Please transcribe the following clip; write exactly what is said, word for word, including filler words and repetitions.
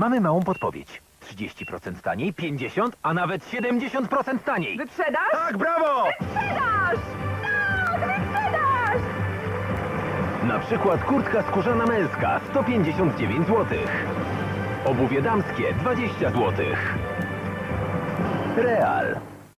Mamy małą podpowiedź. trzydzieści procent taniej, pięćdziesiąt procent, a nawet siedemdziesiąt procent taniej. Wyprzedaż? Tak, brawo! Wyprzedaż! Tak, wyprzedaż! Na przykład kurtka skórzana męska sto pięćdziesiąt dziewięć złotych. Obuwie damskie dwadzieścia złotych. Real.